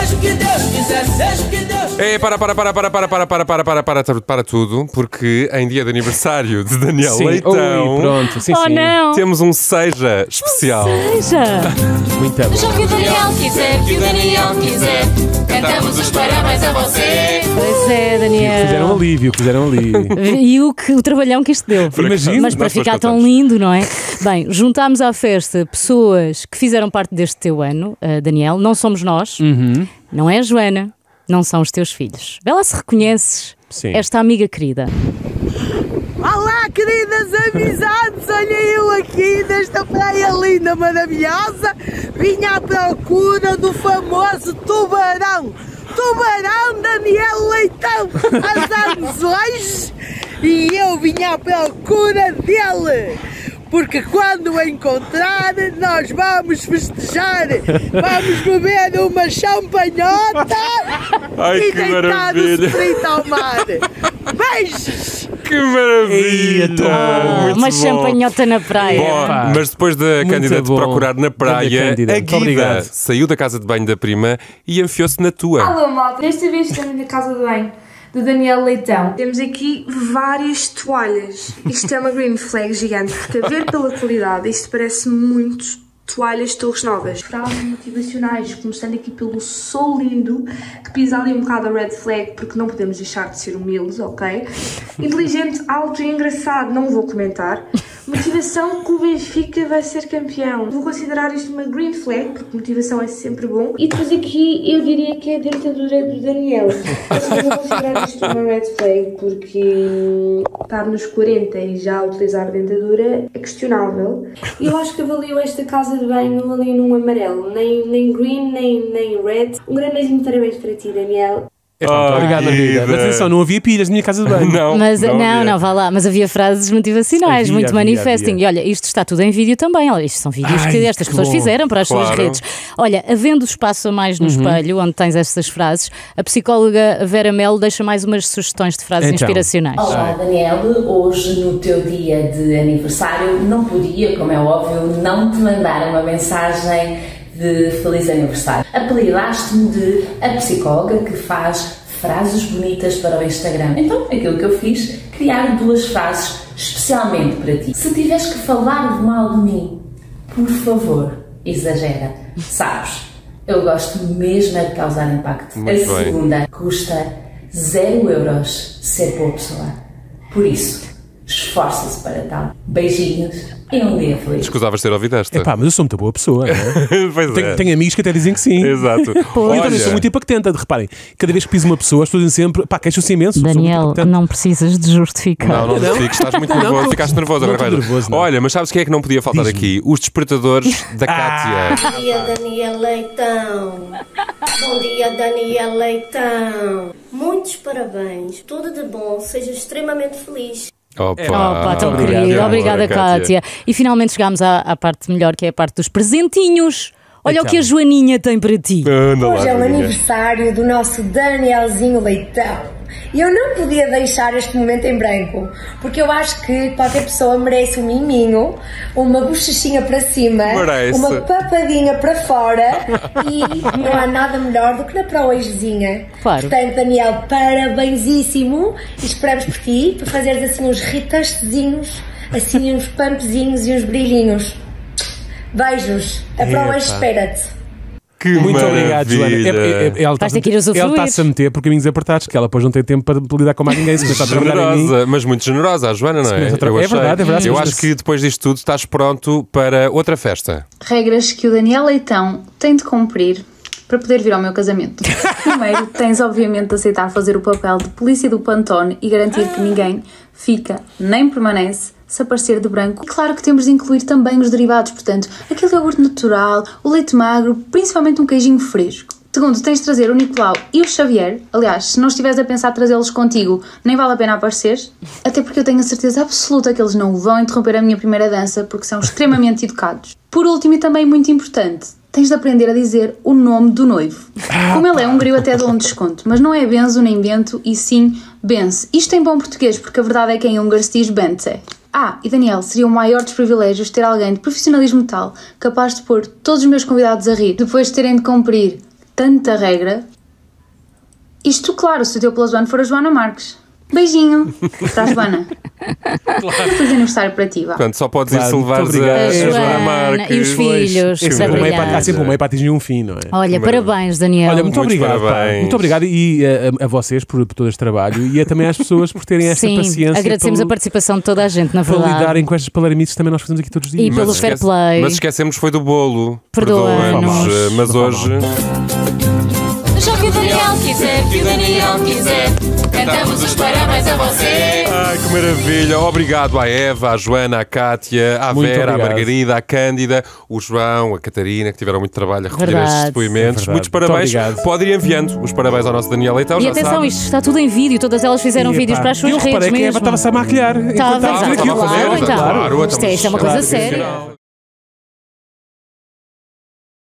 seja o que Deus quiser, seja o que Deus quiser. Para tudo, porque em dia de aniversário de Daniel Leitão, pronto, sim, não. temos um Seja especial. Seja. Muito bom. Seja o que o Daniel quiser, que o Daniel quiser, cantamos os parabéns a você. Pois é, Daniel. Fizeram ali. E o trabalhão que isto deu. Imagino. Mas para Nós ficar depois tão contamos. lindo, não é? Bem, juntámos à festa pessoas que fizeram parte deste teu ano, Daniel. Não somos nós, não é a Joana, não são os teus filhos. Vê lá se reconheces esta amiga querida. Olá, queridas amizades, olha eu aqui nesta praia linda, maravilhosa, vinha à procura do famoso tubarão Daniel Leitão, há anos hoje, e eu vinha à procura dele. Porque quando o encontrar, nós vamos festejar, vamos beber uma champanhota e deitar o espírito ao mar. Beijos! Que maravilha! Uma champanhota na praia. Bom, mas depois da Cândida de bom. procurar na praia, Cândida, a muito Guida obrigado. saiu da casa de banho da prima e enfiou-se na tua. Alô, malta! Desta vez estamos na casa de banho do Daniel Leitão. Temos aqui várias toalhas. Isto é uma green flag gigante, porque a ver pela qualidade, isto parece muito toalhas de Torres Novas. Frases motivacionais, começando aqui pelo sou lindo, que pisa ali um bocado a red flag, porque não podemos deixar de ser humildes, ok? Inteligente, alto e engraçado, não vou comentar. Motivação que o Benfica vai ser campeão. Vou considerar isto uma green flag, porque motivação é sempre bom. E depois aqui eu diria que é a dentadura do Daniel. Eu vou considerar isto uma red flag, porque estar nos 40 e já utilizar a dentadura é questionável. E eu acho que avalio esta casa de banho ali num amarelo. Nem green, nem red. Um grande parabéns para ti, Daniel. Obrigado, Guida. Mas atenção, não havia pilhas na minha casa de banho. Não, vá lá. Mas havia frases motivacionais, muito manifesting. havia. E olha, isto está tudo em vídeo também. Olha, isto são vídeos que estas pessoas bom. fizeram para as suas Claro. redes. Olha, havendo espaço a mais no espelho, onde tens estas frases, a psicóloga Vera Melo deixa mais umas sugestões de frases Então. inspiracionais. Olá Daniel, hoje no teu dia de aniversário não podia, como é óbvio, não te mandar uma mensagem de feliz aniversário. Apelidaste-me de a psicóloga que faz frases bonitas para o Instagram. Então aquilo que eu fiz, criar 2 frases especialmente para ti. Se tiveres que falar de mal de mim, por favor, exagera. Sabes, eu gosto mesmo é de causar impacto. Muito a bem. segunda custa 0 euros ser boa pessoa. Por isso, esforça-se para tal. Beijinhos e um dia feliz. Escusavas ter ouvido esta. Epá, mas eu sou muito boa pessoa, não é? Pois é. Tenho amigos que até dizem que sim. Exato. Eu também sou muito impactante. Reparem, cada vez que piso uma pessoa, as pessoas dizem sempre, pá, queixam-se imenso. sou muito Daniel, impactante. não precisas de justificar. Não fiques, estás muito Não, nervoso, não, ficaste nervoso não agora. estou Vai. nervoso, não. Olha, mas sabes quem é que não podia faltar Diz-me. aqui? Os despertadores da Cátia. Bom dia, Daniel Leitão. Bom dia, Daniel Leitão. Muitos parabéns. Tudo de bom. Seja extremamente feliz. Opa, tão Obrigado, querido. amor, Obrigada, Cátia. E finalmente chegámos à parte melhor, que é a parte dos presentinhos. Olha Então. o que a Joaninha tem para ti. Anda lá, Hoje é o Joaninha. aniversário do nosso Danielzinho Leitão. E eu não podia deixar este momento em branco, porque eu acho que qualquer pessoa merece um miminho, uma bochechinha para cima, Merece. uma papadinha para fora e não há nada melhor do que na proejezinha. Claro. Portanto, Daniel, parabénsíssimo e esperamos por ti para fazeres assim uns retastezinhos, assim uns pumpzinhos e uns brilhinhos. Beijos, a proeja espera-te. Que Muito obrigado, Joana. Ela Vais ter que ir usufruir. ela está-se a meter por caminhos apertados, que ela depois não tem tempo para lidar com mais ninguém. Se começar a trabalhar em mim. Generosa, mas muito generosa a Joana, não é? começa a tra- Eu é achei. verdade, é verdade. Eu Mas- acho que depois disto tudo estás pronto para outra festa. Regras que o Daniel Leitão tem de cumprir para poder vir ao meu casamento. Primeiro, tens obviamente de aceitar fazer o papel de polícia do Pantone e garantir que ninguém fica nem permanece se aparecer de branco. E claro que temos de incluir também os derivados, portanto, aquele iogurte natural, o leite magro, principalmente um queijinho fresco. Segundo, tens de trazer o Nicolau e o Xavier. Aliás, se não estiveres a pensar trazê-los contigo, nem vale a pena apareceres. Até porque eu tenho a certeza absoluta que eles não vão interromper a minha primeira dança porque são extremamente educados. Por último e também muito importante, tens de aprender a dizer o nome do noivo. Como ele é húngaro, até dou um desconto, mas não é Benzo nem Bento, e sim Benz. Isto em bom português, porque a verdade é que em húngaro se diz Bence. E Daniel, seria o maior dos privilégios ter alguém de profissionalismo tal, capaz de pôr todos os meus convidados a rir, depois de terem de cumprir tanta regra. Isto, claro, se o teu plus one for a Joana Marques. Beijinho para a Joana. Claro. Feliz aniversário para ti, vá. Portanto, só podes ir se levares a Joana Marques. E os filhos. Há sempre uma hipótese e um fim, não é? Olha, parabéns, Daniel. Olha, muito obrigado. Muito obrigado e a vocês por todo este trabalho e também às pessoas por terem esta paciência. Agradecemos a participação de toda a gente, na verdade. Para lidarem com estas palermices que também nós fazemos aqui todos os dias. E pelo fair play. Mas esquecemos foi do bolo. Perdoa-nos. Mas hoje... Deixa que o Daniel quiser, que o Daniel quiser. Cantamos os parabéns a você. Ai, que maravilha. Obrigado à Eva, à Joana, à Cátia, à Vera, à Margarida, à Cândida, o João, a Catarina, que tiveram muito trabalho a recolher estes depoimentos. Muitos parabéns. Pode ir enviando os parabéns ao nosso Daniel Leitão. E atenção, isto está tudo em vídeo. Todas elas fizeram vídeos para as suas redes mesmo. Que a Eva estava-se a maquilhar. Estava, claro. Isto é uma coisa séria.